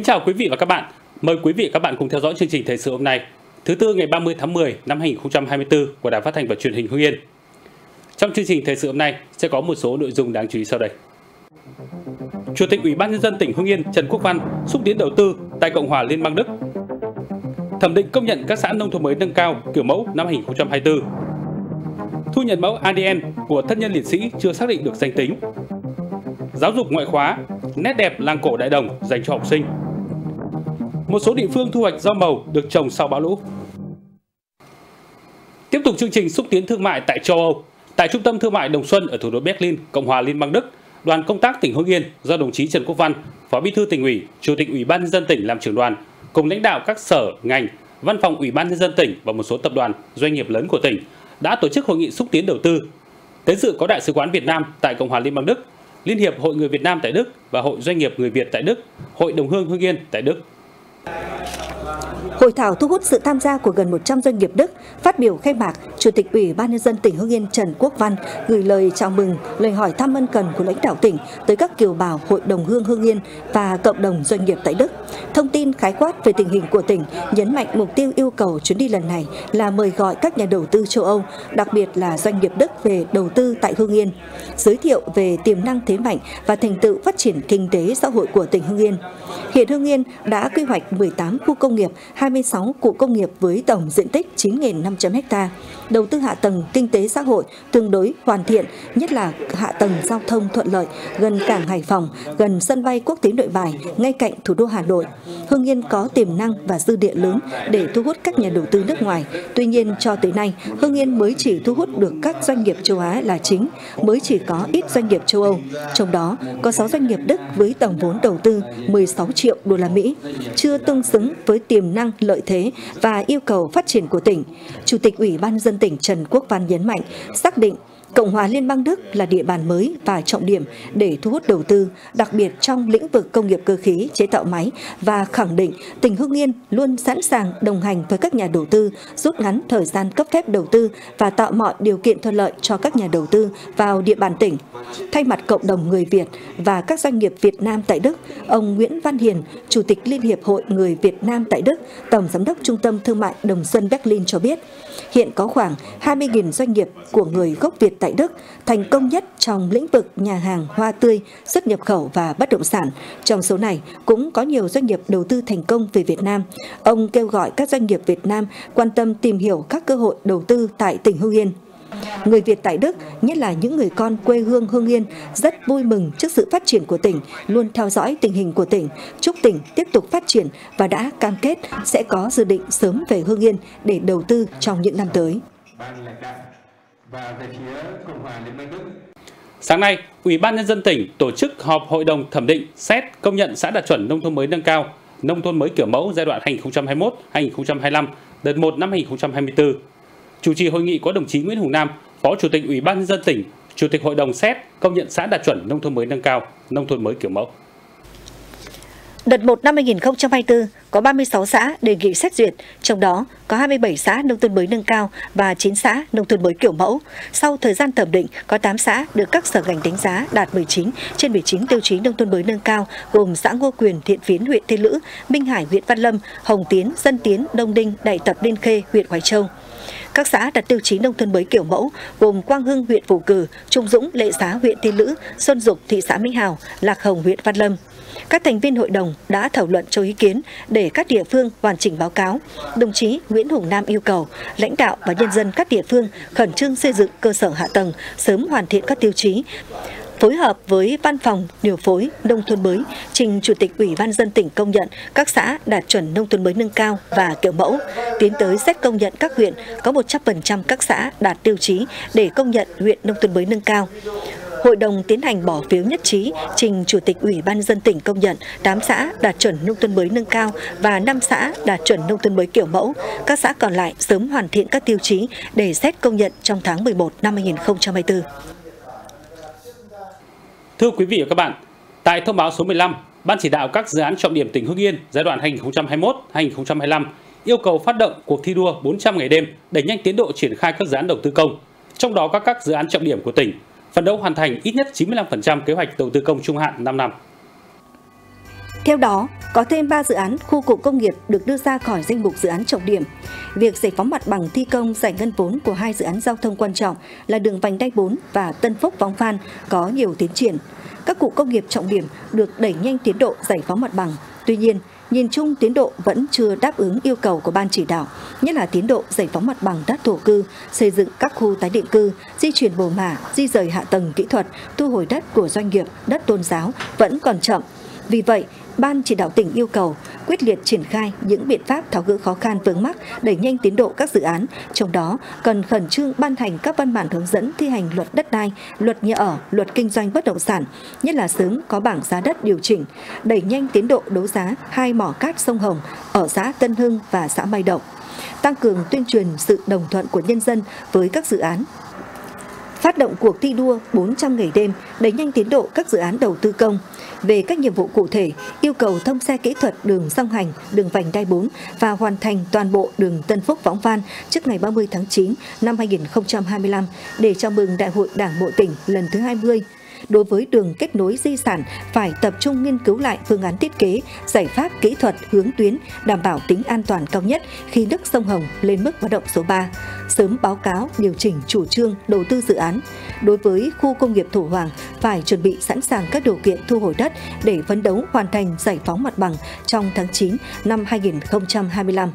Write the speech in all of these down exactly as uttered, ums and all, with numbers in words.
chào quý vị và các bạn. Mời quý vị và các bạn cùng theo dõi chương trình thời sự hôm nay, thứ tư ngày ba mươi tháng mười năm hai nghìn không trăm hai mươi tư của Đài Phát thanh và Truyền hình Hưng Yên. Trong chương trình thời sự hôm nay sẽ có một số nội dung đáng chú ý sau đây. Chủ tịch Ủy ban nhân dân tỉnh Hưng Yên Trần Quốc Văn xúc tiến đầu tư tại Cộng hòa Liên bang Đức. Thẩm định công nhận các xã nông thôn mới nâng cao kiểu mẫu năm hai nghìn không trăm hai mươi tư. Thu nhận mẫu a đê en của thân nhân liệt sĩ chưa xác định được danh tính. Giáo dục ngoại khóa, nét đẹp làng cổ Đại Đồng dành cho học sinh. Một số địa phương thu hoạch rau màu được trồng sau bão lũ. Tiếp tục chương trình xúc tiến thương mại tại châu Âu. Tại Trung tâm Thương mại Đồng Xuân ở thủ đô Berlin, Cộng hòa Liên bang Đức, đoàn công tác tỉnh Hưng Yên do đồng chí Trần Quốc Văn, Phó Bí thư Tỉnh ủy, Chủ tịch Ủy ban nhân dân tỉnh làm trưởng đoàn, cùng lãnh đạo các sở, ngành, văn phòng Ủy ban nhân dân tỉnh và một số tập đoàn, doanh nghiệp lớn của tỉnh đã tổ chức hội nghị xúc tiến đầu tư. Tới dự có Đại sứ quán Việt Nam tại Cộng hòa Liên bang Đức, Liên hiệp Hội người Việt Nam tại Đức và Hội Doanh nghiệp người Việt tại Đức, Hội đồng hương Hưng Yên tại Đức. Hội thảo thu hút sự tham gia của gần một trăm doanh nghiệp Đức. Phát biểu khai mạc, Chủ tịch Ủy ban nhân dân tỉnh Hưng Yên Trần Quốc Văn gửi lời chào mừng, lời hỏi thăm ân cần của lãnh đạo tỉnh tới các kiều bào Hội đồng hương Hưng Yên và cộng đồng doanh nghiệp tại Đức. Thông tin khái quát về tình hình của tỉnh, nhấn mạnh mục tiêu yêu cầu chuyến đi lần này là mời gọi các nhà đầu tư châu Âu, đặc biệt là doanh nghiệp Đức về đầu tư tại Hưng Yên, giới thiệu về tiềm năng thế mạnh và thành tựu phát triển kinh tế xã hội của tỉnh Hưng Yên. Hiện Hưng Yên đã quy hoạch mười tám khu công nghiệp, hai mươi sáu cụm công nghiệp với tổng diện tích chín nghìn năm trăm ha. Đầu tư hạ tầng kinh tế xã hội tương đối hoàn thiện, nhất là hạ tầng giao thông thuận lợi, gần cảng Hải Phòng, gần sân bay quốc tế Nội Bài, ngay cạnh thủ đô Hà Nội. Hưng Yên có tiềm năng và dư địa lớn để thu hút các nhà đầu tư nước ngoài. Tuy nhiên, cho tới nay, Hưng Yên mới chỉ thu hút được các doanh nghiệp châu Á là chính, mới chỉ có ít doanh nghiệp châu Âu. Trong đó, có sáu doanh nghiệp Đức với tổng vốn đầu tư mười sáu triệu đô la Mỹ, chưa tương xứng với tiềm năng, lợi thế và yêu cầu phát triển của tỉnh. Chủ tịch Ủy ban nhân dân tỉnh Trần Quốc Văn nhấn mạnh, xác định Cộng hòa Liên bang Đức là địa bàn mới và trọng điểm để thu hút đầu tư, đặc biệt trong lĩnh vực công nghiệp cơ khí, chế tạo máy, và khẳng định tỉnh Hưng Yên luôn sẵn sàng đồng hành với các nhà đầu tư, rút ngắn thời gian cấp phép đầu tư và tạo mọi điều kiện thuận lợi cho các nhà đầu tư vào địa bàn tỉnh. Thay mặt cộng đồng người Việt và các doanh nghiệp Việt Nam tại Đức, ông Nguyễn Văn Hiền, Chủ tịch Liên hiệp Hội người Việt Nam tại Đức, Tổng Giám đốc Trung tâm Thương mại Đồng Xuân Berlin cho biết, hiện có khoảng hai mươi nghìn doanh nghiệp của người gốc Việt tại Đức thành công nhất trong lĩnh vực nhà hàng, hoa tươi, xuất nhập khẩu và bất động sản. Trong số này cũng có nhiều doanh nghiệp đầu tư thành công về Việt Nam. Ông kêu gọi các doanh nghiệp Việt Nam quan tâm tìm hiểu các cơ hội đầu tư tại tỉnh Hưng Yên. Người Việt tại Đức, nhất là những người con quê hương Hưng Yên, rất vui mừng trước sự phát triển của tỉnh, luôn theo dõi tình hình của tỉnh, chúc tỉnh tiếp tục phát triển và đã cam kết sẽ có dự định sớm về Hưng Yên để đầu tư trong những năm tới. Sáng nay, Ủy ban nhân dân tỉnh tổ chức họp Hội đồng thẩm định xét công nhận xã đạt chuẩn nông thôn mới nâng cao, nông thôn mới kiểu mẫu giai đoạn hai nghìn không trăm hai mươi mốt đến hai nghìn không trăm hai mươi lăm, đợt một năm hai nghìn không trăm hai mươi tư. Chủ trì hội nghị có đồng chí Nguyễn Hùng Nam, Phó Chủ tịch Ủy ban nhân dân tỉnh, Chủ tịch Hội đồng xét công nhận xã đạt chuẩn nông thôn mới nâng cao, nông thôn mới kiểu mẫu. Đợt một năm hai nghìn không trăm hai mươi tư có ba mươi sáu xã đề nghị xét duyệt, trong đó có hai mươi bảy xã nông thôn mới nâng cao và chín xã nông thôn mới kiểu mẫu. Sau thời gian thẩm định, có tám xã được các sở ngành đánh giá đạt mười chín trên mười chín tiêu chí nông thôn mới nâng cao, gồm xã Ngô Quyền, Thiện Phiến, huyện Tiên Lữ, Minh Hải, huyện Văn Lâm, Hồng Tiến, Dân Tiến, Đông Đinh, Đại Tập, Liên Khê, huyện Hoài Châu. Các xã đạt tiêu chí nông thôn mới kiểu mẫu gồm Quang Hưng, huyện Phù Cử, Trung Dũng, Lệ Xá, huyện Tiên Lữ, Xuân Dục, thị xã Minh Hào, Lạc Hồng, huyện Văn Lâm. Các thành viên hội đồng đã thảo luận cho ý kiến để các địa phương hoàn chỉnh báo cáo. Đồng chí Nguyễn Hùng Nam yêu cầu lãnh đạo và nhân dân các địa phương khẩn trương xây dựng cơ sở hạ tầng, sớm hoàn thiện các tiêu chí, phối hợp với Văn phòng điều phối nông thôn mới trình Chủ tịch Ủy ban nhân dân tỉnh công nhận các xã đạt chuẩn nông thôn mới nâng cao và kiểu mẫu, tiến tới xét công nhận các huyện có một trăm phần trăm các xã đạt tiêu chí để công nhận huyện nông thôn mới nâng cao. Hội đồng tiến hành bỏ phiếu nhất trí trình Chủ tịch Ủy ban nhân dân tỉnh công nhận tám xã đạt chuẩn nông thôn mới nâng cao và năm xã đạt chuẩn nông thôn mới kiểu mẫu. Các xã còn lại sớm hoàn thiện các tiêu chí để xét công nhận trong tháng mười một năm hai nghìn không trăm hai mươi tư. Thưa quý vị và các bạn, tại thông báo số mười lăm, Ban chỉ đạo các dự án trọng điểm tỉnh Hưng Yên giai đoạn hai nghìn không trăm hai mươi mốt đến hai nghìn không trăm hai mươi lăm yêu cầu phát động cuộc thi đua bốn trăm ngày đêm đẩy nhanh tiến độ triển khai các dự án đầu tư công, trong đó có các dự án trọng điểm của tỉnh, phấn đấu hoàn thành ít nhất chín mươi lăm phần trăm kế hoạch đầu tư công trung hạn năm năm. Theo đó, có thêm ba dự án khu cụm công nghiệp được đưa ra khỏi danh mục dự án trọng điểm. Việc giải phóng mặt bằng thi công giải ngân vốn của hai dự án giao thông quan trọng là đường vành đai bốn và Tân Phúc Võng Phan có nhiều tiến triển. Các cụm công nghiệp trọng điểm được đẩy nhanh tiến độ giải phóng mặt bằng. Tuy nhiên, nhìn chung tiến độ vẫn chưa đáp ứng yêu cầu của ban chỉ đạo, nhất là tiến độ giải phóng mặt bằng đất thổ cư, xây dựng các khu tái định cư, di chuyển mồ mả, di rời hạ tầng kỹ thuật, thu hồi đất của doanh nghiệp, đất tôn giáo vẫn còn chậm. Vì vậy, Ban chỉ đạo tỉnh yêu cầu quyết liệt triển khai những biện pháp tháo gỡ khó khăn vướng mắc, đẩy nhanh tiến độ các dự án, trong đó cần khẩn trương ban hành các văn bản hướng dẫn thi hành luật đất đai, luật nhà ở, luật kinh doanh bất động sản, nhất là sớm có bảng giá đất điều chỉnh, đẩy nhanh tiến độ đấu giá hai mỏ cát sông Hồng ở xã Tân Hưng và xã Mai Động, tăng cường tuyên truyền sự đồng thuận của nhân dân với các dự án. Phát động cuộc thi đua bốn trăm ngày đêm, đẩy nhanh tiến độ các dự án đầu tư công. Về các nhiệm vụ cụ thể, yêu cầu thông xe kỹ thuật đường song hành, đường vành đai bốn và hoàn thành toàn bộ đường Tân Phúc Võng Phan trước ngày ba mươi tháng chín năm hai nghìn không trăm hai mươi lăm để chào mừng Đại hội Đảng bộ tỉnh lần thứ hai mươi. Đối với đường kết nối di sản, phải tập trung nghiên cứu lại phương án thiết kế, giải pháp kỹ thuật hướng tuyến, đảm bảo tính an toàn cao nhất khi nước sông Hồng lên mức báo động số ba. Sớm báo cáo, điều chỉnh chủ trương đầu tư dự án. Đối với khu công nghiệp Thủ Hoàng, phải chuẩn bị sẵn sàng các điều kiện thu hồi đất để phấn đấu hoàn thành giải phóng mặt bằng trong tháng chín năm hai nghìn không trăm hai mươi lăm.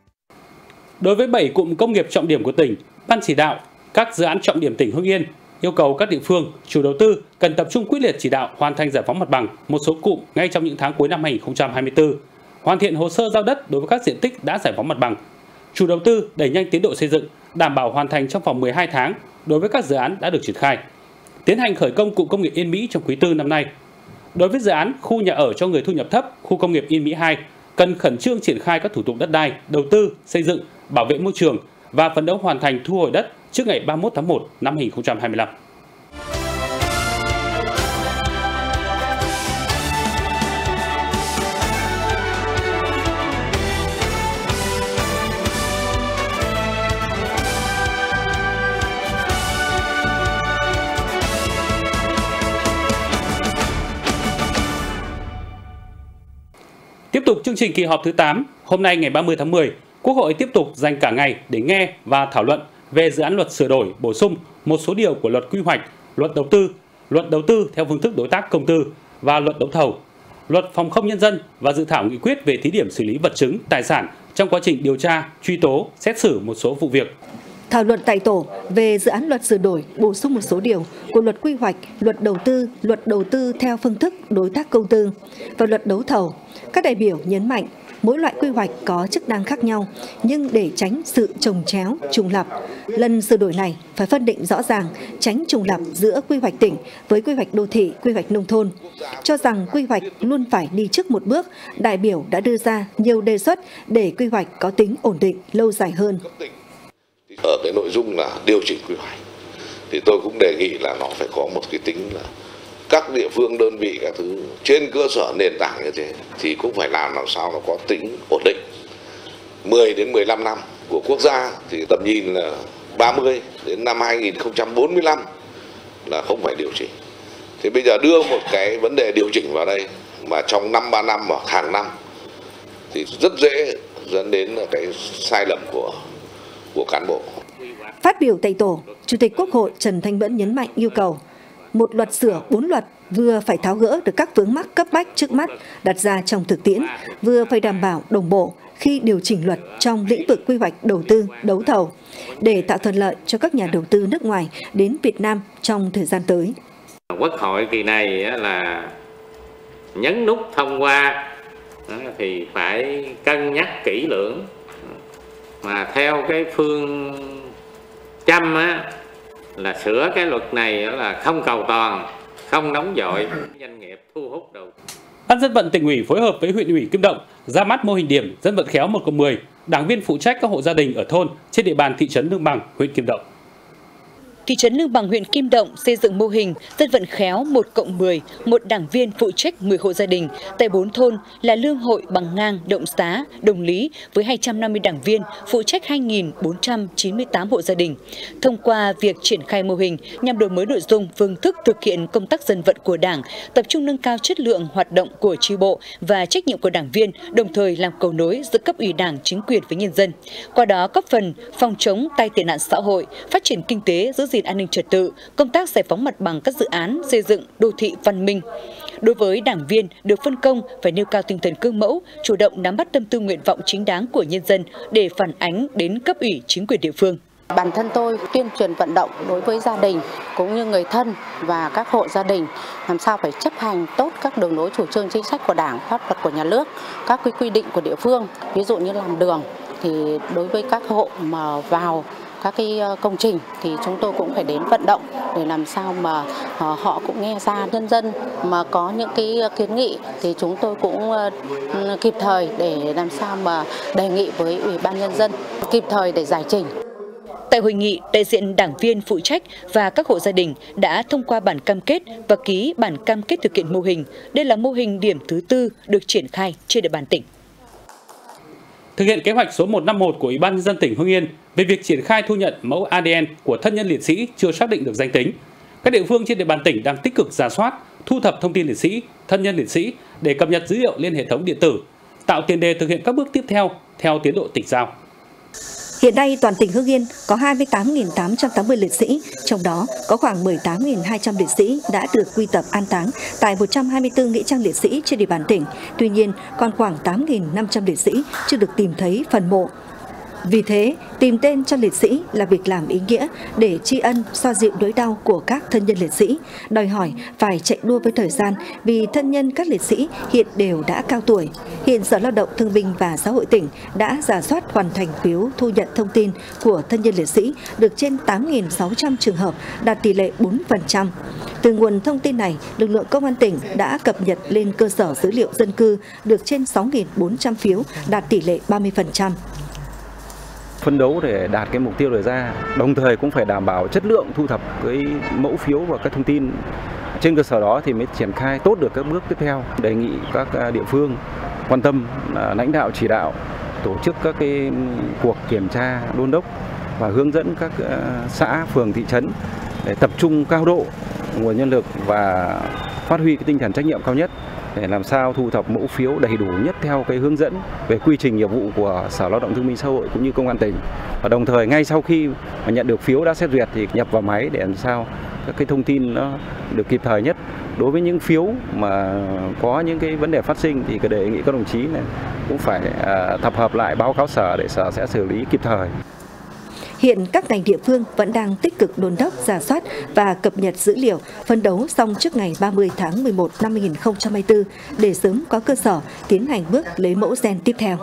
Đối với bảy cụm công nghiệp trọng điểm của tỉnh, Ban chỉ đạo các dự án trọng điểm tỉnh Hưng Yên yêu cầu các địa phương, chủ đầu tư cần tập trung quyết liệt chỉ đạo hoàn thành giải phóng mặt bằng một số cụm ngay trong những tháng cuối năm hai nghìn không trăm hai mươi tư, hoàn thiện hồ sơ giao đất đối với các diện tích đã giải phóng mặt bằng. Chủ đầu tư đẩy nhanh tiến độ xây dựng, đảm bảo hoàn thành trong vòng mười hai tháng đối với các dự án đã được triển khai. Tiến hành khởi công cụm công nghiệp Yên Mỹ trong quý tư năm nay. Đối với dự án khu nhà ở cho người thu nhập thấp, khu công nghiệp Yên Mỹ hai, cần khẩn trương triển khai các thủ tục đất đai, đầu tư, xây dựng, bảo vệ môi trường và phấn đấu hoàn thành thu hồi đất trước ngày ba mươi mốt tháng một năm hai nghìn không trăm hai mươi lăm. Tiếp tục chương trình kỳ họp thứ tám, hôm nay ngày ba mươi tháng mười, Quốc hội tiếp tục dành cả ngày để nghe và thảo luận về dự án luật sửa đổi, bổ sung một số điều của luật quy hoạch, luật đầu tư, luật đầu tư theo phương thức đối tác công tư và luật đấu thầu, luật phòng không nhân dân và dự thảo nghị quyết về thí điểm xử lý vật chứng, tài sản trong quá trình điều tra, truy tố, xét xử một số vụ việc. Thảo luận tại tổ về dự án luật sửa đổi, bổ sung một số điều của luật quy hoạch, luật đầu tư, luật đầu tư theo phương thức đối tác công tư và luật đấu thầu. Các đại biểu nhấn mạnh mỗi loại quy hoạch có chức năng khác nhau, nhưng để tránh sự chồng chéo, trùng lặp, lần sửa đổi này phải phân định rõ ràng, tránh trùng lặp giữa quy hoạch tỉnh với quy hoạch đô thị, quy hoạch nông thôn. Cho rằng quy hoạch luôn phải đi trước một bước, đại biểu đã đưa ra nhiều đề xuất để quy hoạch có tính ổn định, lâu dài hơn. Ở cái nội dung là điều chỉnh quy hoạch, thì tôi cũng đề nghị là nó phải có một cái tính là các địa phương, đơn vị, các thứ trên cơ sở nền tảng như thế thì cũng phải làm làm sao nó có tính ổn định. mười đến mười lăm năm của quốc gia thì tầm nhìn là ba mươi đến năm hai nghìn không trăm bốn mươi lăm là không phải điều chỉnh. Thì bây giờ đưa một cái vấn đề điều chỉnh vào đây mà trong năm ba năm hoặc hàng năm thì rất dễ dẫn đến là cái sai lầm của của cán bộ. Phát biểu tại tổ, Chủ tịch Quốc hội Trần Thanh Mẫn nhấn mạnh yêu cầu một luật sửa bốn luật vừa phải tháo gỡ được các vướng mắc cấp bách trước mắt đặt ra trong thực tiễn, vừa phải đảm bảo đồng bộ khi điều chỉnh luật trong lĩnh vực quy hoạch đầu tư, đấu thầu để tạo thuận lợi cho các nhà đầu tư nước ngoài đến Việt Nam trong thời gian tới. Quốc hội kỳ này là nhấn nút thông qua thì phải cân nhắc kỹ lưỡng, mà theo cái phương châm á, là sửa cái luật này là không cầu toàn, không nóng vội, doanh nghiệp thu hút đầu. Ban dân vận tỉnh ủy phối hợp với huyện ủy Kim Động ra mắt mô hình điểm dân vận khéo một cộng mười, đảng viên phụ trách các hộ gia đình ở thôn trên địa bàn thị trấn Lương Bằng, huyện Kim Động. thị trấn Lương Bằng, huyện Kim Động xây dựng mô hình dân vận khéo một cộng mười, một đảng viên phụ trách mười hộ gia đình tại bốn thôn là Lương Hội, Bằng Ngang, Động Xá, Đồng Lý với hai trăm năm mươi đảng viên phụ trách hai nghìn bốn trăm chín mươi tám hộ gia đình. Thông qua việc triển khai mô hình nhằm đổi mới nội dung, phương thức thực hiện công tác dân vận của Đảng, tập trung nâng cao chất lượng hoạt động của chi bộ và trách nhiệm của đảng viên, đồng thời làm cầu nối giữa cấp ủy Đảng, chính quyền với nhân dân. Qua đó góp phần phòng chống tai tệ nạn xã hội, phát triển kinh tế, giữ gìn an ninh trật tự, công tác giải phóng mặt bằng các dự án xây dựng đô thị văn minh. Đối với đảng viên được phân công phải nêu cao tinh thần gương mẫu, chủ động nắm bắt tâm tư nguyện vọng chính đáng của nhân dân để phản ánh đến cấp ủy chính quyền địa phương. Bản thân tôi tuyên truyền vận động đối với gia đình cũng như người thân và các hộ gia đình làm sao phải chấp hành tốt các đường lối chủ trương chính sách của Đảng, pháp luật của nhà nước, các quy quy định của địa phương. Ví dụ như làm đường thì đối với các hộ mà vào các cái công trình thì chúng tôi cũng phải đến vận động để làm sao mà họ cũng nghe ra. Nhân dân mà có những cái kiến nghị thì chúng tôi cũng kịp thời để làm sao mà đề nghị với Ủy ban Nhân dân kịp thời để giải trình. Tại hội nghị, đại diện đảng viên phụ trách và các hộ gia đình đã thông qua bản cam kết và ký bản cam kết thực hiện mô hình. Đây là mô hình điểm thứ tư được triển khai trên địa bàn tỉnh. Thực hiện kế hoạch số một năm một của Ủy ban Nhân dân tỉnh Hưng Yên về việc triển khai thu nhận mẫu a đê en của thân nhân liệt sĩ chưa xác định được danh tính, các địa phương trên địa bàn tỉnh đang tích cực rà soát, thu thập thông tin liệt sĩ, thân nhân liệt sĩ để cập nhật dữ liệu lên hệ thống điện tử, tạo tiền đề thực hiện các bước tiếp theo theo tiến độ tỉnh giao. Hiện nay, toàn tỉnh Hưng Yên có hai mươi tám nghìn tám trăm tám mươi liệt sĩ, trong đó có khoảng mười tám nghìn hai trăm liệt sĩ đã được quy tập an táng tại một trăm hai mươi tư nghĩa trang liệt sĩ trên địa bàn tỉnh. Tuy nhiên, còn khoảng tám nghìn năm trăm liệt sĩ chưa được tìm thấy phần mộ. Vì thế, tìm tên cho liệt sĩ là việc làm ý nghĩa để tri ân, xoa dịu nỗi đau của các thân nhân liệt sĩ, đòi hỏi phải chạy đua với thời gian vì thân nhân các liệt sĩ hiện đều đã cao tuổi. Hiện Sở Lao động Thương binh và Xã hội tỉnh đã rà soát hoàn thành phiếu thu nhận thông tin của thân nhân liệt sĩ được trên tám nghìn sáu trăm trường hợp, đạt tỷ lệ bốn phần trăm. Từ nguồn thông tin này, lực lượng công an tỉnh đã cập nhật lên cơ sở dữ liệu dân cư được trên sáu nghìn bốn trăm phiếu, đạt tỷ lệ ba mươi phần trăm. Phấn đấu để đạt cái mục tiêu đề ra, đồng thời cũng phải đảm bảo chất lượng thu thập cái mẫu phiếu và các thông tin. Trên cơ sở đó thì mới triển khai tốt được các bước tiếp theo. Đề nghị các địa phương quan tâm lãnh đạo chỉ đạo tổ chức các cái cuộc kiểm tra đôn đốc và hướng dẫn các xã, phường, thị trấn để tập trung cao độ nguồn nhân lực và phát huy cái tinh thần trách nhiệm cao nhất để làm sao thu thập mẫu phiếu đầy đủ nhất theo cái hướng dẫn về quy trình nghiệp vụ của Sở Lao động Thương binh Xã hội cũng như Công an tỉnh. Và đồng thời ngay sau khi mà nhận được phiếu đã xét duyệt thì nhập vào máy để làm sao các cái thông tin nó được kịp thời nhất. Đối với những phiếu mà có những cái vấn đề phát sinh thì cái đề nghị các đồng chí này cũng phải tập hợp lại báo cáo Sở để Sở sẽ xử lý kịp thời. Hiện các ngành địa phương vẫn đang tích cực đôn đốc, rà soát và cập nhật dữ liệu, phấn đấu xong trước ngày ba mươi tháng mười một năm hai nghìn không trăm hai mươi tư để sớm có cơ sở tiến hành bước lấy mẫu gen tiếp theo.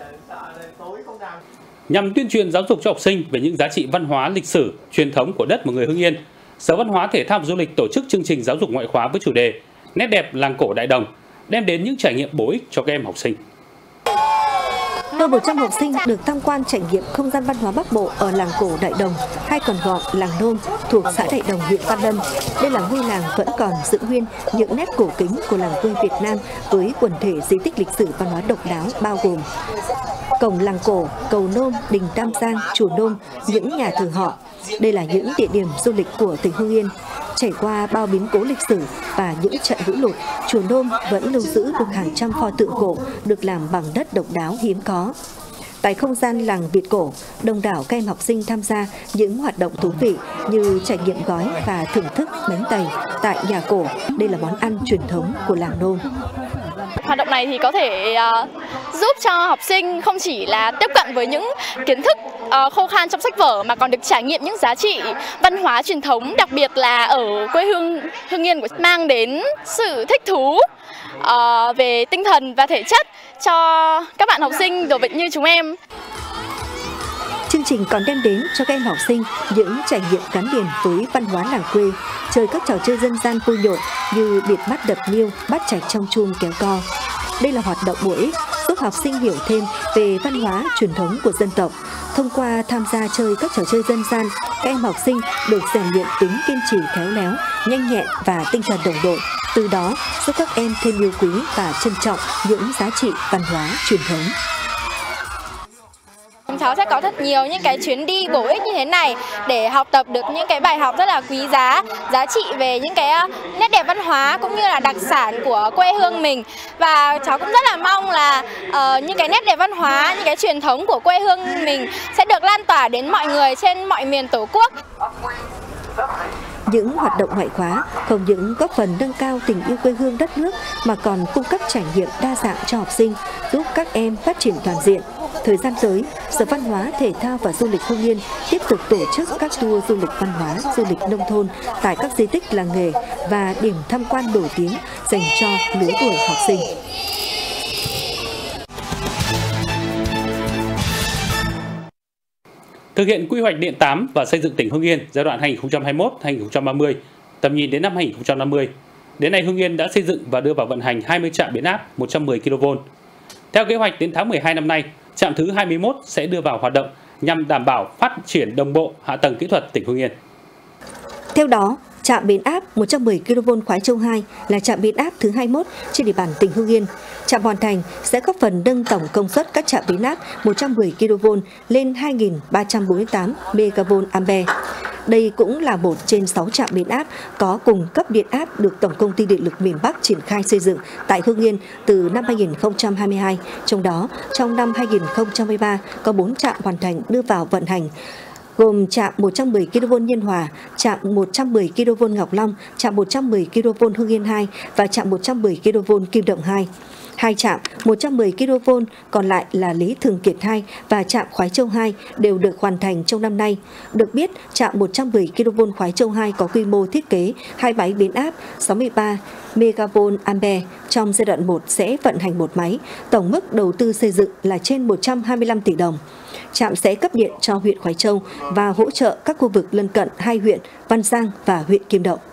Nhằm tuyên truyền giáo dục cho học sinh về những giá trị văn hóa, lịch sử, truyền thống của đất một người Hưng Yên, Sở Văn hóa Thể thao và Du lịch tổ chức chương trình giáo dục ngoại khóa với chủ đề Nét đẹp làng cổ Đại Đồng, đem đến những trải nghiệm bổ ích cho các em học sinh. Hơn một trăm học sinh được tham quan trải nghiệm không gian văn hóa Bắc Bộ ở làng cổ Đại Đồng, hay còn gọi làng Nôm, thuộc xã Đại Đồng, huyện Văn Lâm. Đây là ngôi làng vẫn còn giữ nguyên những nét cổ kính của làng quê Việt Nam với quần thể di tích lịch sử văn hóa độc đáo bao gồm cổng làng cổ, cầu Nôm, đình Tam Giang, chùa Nôm, những nhà thờ họ. Đây là những địa điểm du lịch của tỉnh Hưng Yên. Trải qua bao biến cố lịch sử và những trận lũ lụt, chùa Nôm vẫn lưu giữ được hàng trăm pho tượng cổ được làm bằng đất độc đáo hiếm có. Tại không gian làng Việt cổ, đông đảo các em học sinh tham gia những hoạt động thú vị như trải nghiệm gói và thưởng thức bánh tày tại nhà cổ. Đây là món ăn truyền thống của làng Nôm. Hoạt động này thì có thể uh, giúp cho học sinh không chỉ là tiếp cận với những kiến thức uh, khô khan trong sách vở mà còn được trải nghiệm những giá trị văn hóa truyền thống, đặc biệt là ở quê hương Hưng Yên, của mang đến sự thích thú uh, về tinh thần và thể chất cho các bạn học sinh đồ vật như chúng em. Chương trình còn đem đến cho các em học sinh những trải nghiệm gắn liền với văn hóa làng quê, chơi các trò chơi dân gian vui nhộn như bịt mắt đập niêu, bắt chạch trong chum kéo co. Đây là hoạt động bổ ích giúp học sinh hiểu thêm về văn hóa truyền thống của dân tộc. Thông qua tham gia chơi các trò chơi dân gian, các em học sinh được rèn luyện tính kiên trì khéo léo, nhanh nhẹn và tinh thần đồng đội. Từ đó giúp các em thêm yêu quý và trân trọng những giá trị văn hóa truyền thống. Chúng cháu sẽ có thật nhiều những cái chuyến đi bổ ích như thế này để học tập được những cái bài học rất là quý giá, giá trị về những cái nét đẹp văn hóa cũng như là đặc sản của quê hương mình. Và cháu cũng rất là mong là uh, những cái nét đẹp văn hóa, những cái truyền thống của quê hương mình sẽ được lan tỏa đến mọi người trên mọi miền Tổ quốc. Những hoạt động ngoại khóa không những góp phần nâng cao tình yêu quê hương đất nước mà còn cung cấp trải nghiệm đa dạng cho học sinh, giúp các em phát triển toàn diện. Thời gian tới, Sở Văn hóa, Thể thao và Du lịch Hưng Yên tiếp tục tổ chức các tour du lịch văn hóa, du lịch nông thôn tại các di tích làng nghề và điểm tham quan nổi tiếng dành cho lứa tuổi học sinh. Thực hiện quy hoạch điện tám và xây dựng tỉnh Hưng Yên giai đoạn hai nghìn không trăm hai mươi mốt đến hai nghìn không trăm ba mươi, tầm nhìn đến năm hai nghìn không trăm năm mươi. Đến nay Hưng Yên đã xây dựng và đưa vào vận hành hai mươi trạm biến áp một trăm mười ki lô vôn. Theo kế hoạch đến tháng mười hai năm nay, trạm thứ hai mươi mốt sẽ đưa vào hoạt động nhằm đảm bảo phát triển đồng bộ hạ tầng kỹ thuật tỉnh Hưng Yên. Theo đó, trạm biến áp một trăm mười ki lô vôn Khoái Châu hai là trạm biến áp thứ hai mươi mốt trên địa bàn tỉnh Hưng Yên. Trạm hoàn thành sẽ góp phần nâng tổng công suất các trạm biến áp một trăm mười ki lô vôn lên hai nghìn ba trăm bốn mươi tám mê ga vôn ampe. Đây cũng là một trên sáu trạm biến áp có cùng cấp điện áp được Tổng công ty Điện lực miền Bắc triển khai xây dựng tại Hưng Yên từ năm hai nghìn không trăm hai mươi hai. Trong đó, trong năm hai nghìn không trăm hai mươi ba có bốn trạm hoàn thành đưa vào vận hành, gồm trạm một trăm mười ki lô vôn Nhân Hòa, trạm một trăm mười ki lô vôn Ngọc Long, trạm một trăm mười ki lô vôn Hưng Yên hai và trạm một trăm mười ki lô vôn Kim Động hai. Hai trạm một trăm mười ki lô vôn còn lại là Lý Thường Kiệt hai và trạm Khoái Châu hai đều được hoàn thành trong năm nay. Được biết, trạm một trăm mười ki lô vôn Khoái Châu hai có quy mô thiết kế hai máy biến áp sáu mươi ba mê ga vôn ampe. Trong giai đoạn một sẽ vận hành một máy, tổng mức đầu tư xây dựng là trên một trăm hai mươi lăm tỷ đồng. Trạm sẽ cấp điện cho huyện Khoái Châu và hỗ trợ các khu vực lân cận hai huyện Văn Giang và huyện Kim Động.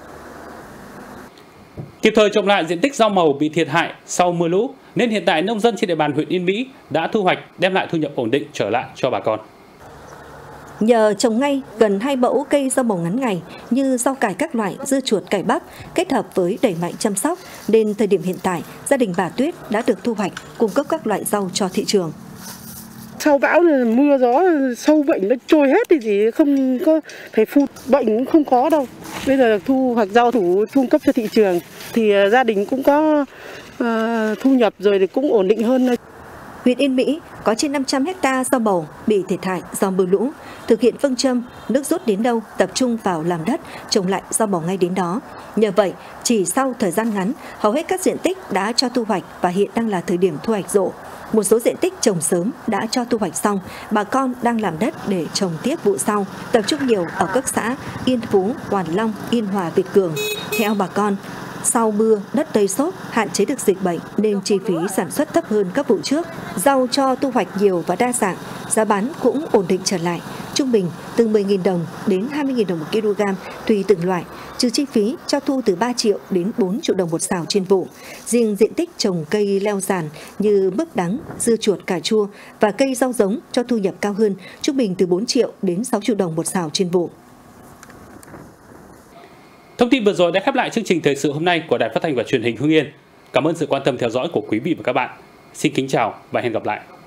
Kịp thời trồng lại diện tích rau màu bị thiệt hại sau mưa lũ, nên hiện tại nông dân trên địa bàn huyện Yên Mỹ đã thu hoạch, đem lại thu nhập ổn định trở lại cho bà con. Nhờ trồng ngay gần hai mẫu cây rau màu ngắn ngày như rau cải các loại, dưa chuột, cải bắp kết hợp với đẩy mạnh chăm sóc, nên thời điểm hiện tại gia đình bà Tuyết đã được thu hoạch, cung cấp các loại rau cho thị trường. Sau bão mưa gió sâu bệnh nó trôi hết thì chỉ không có phải phun, bệnh cũng không có đâu. Bây giờ thu hoạch rau thủ cung cấp cho thị trường thì gia đình cũng có uh, thu nhập rồi thì cũng ổn định hơn. Huyện Yên Mỹ có trên năm trăm héc ta rau màu bị thiệt hại do mưa lũ. Thực hiện phương châm nước rút đến đâu tập trung vào làm đất, trồng lại rau màu ngay đến đó. Nhờ vậy, chỉ sau thời gian ngắn, hầu hết các diện tích đã cho thu hoạch và hiện đang là thời điểm thu hoạch rộ. Một số diện tích trồng sớm đã cho thu hoạch xong, bà con đang làm đất để trồng tiếp vụ sau, tập trung nhiều ở các xã Yên Phú, Hoàn Long, Yên Hòa, Việt Cường. Theo bà con, sau mưa, đất tơi xốp, hạn chế được dịch bệnh nên chi phí sản xuất thấp hơn các vụ trước. Rau cho thu hoạch nhiều và đa dạng, giá bán cũng ổn định trở lại, trung bình từ mười nghìn đồng đến hai mươi nghìn đồng một kg tùy từng loại, trừ chi phí cho thu từ ba triệu đến bốn triệu đồng một sào trên vụ. Riêng diện tích trồng cây leo giàn như mướp đắng, dưa chuột, cà chua và cây rau giống cho thu nhập cao hơn, trung bình từ bốn triệu đến sáu triệu đồng một sào trên vụ. Thông tin vừa rồi đã khép lại chương trình thời sự hôm nay của Đài Phát thanh và Truyền hình Hưng Yên. Cảm ơn sự quan tâm theo dõi của quý vị và các bạn. Xin kính chào và hẹn gặp lại.